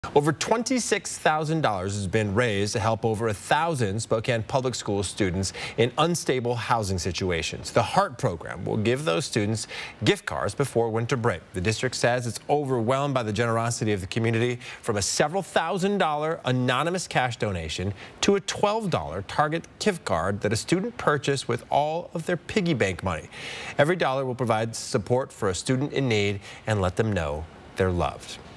Over $26,000 has been raised to help over 1,000 Spokane Public School students in unstable housing situations. The HEART program will give those students gift cards before winter break. The district says it's overwhelmed by the generosity of the community, from a several $1,000 anonymous cash donation to a $12 Target gift card that a student purchased with all of their piggy bank money. Every dollar will provide support for a student in need and let them know they're loved.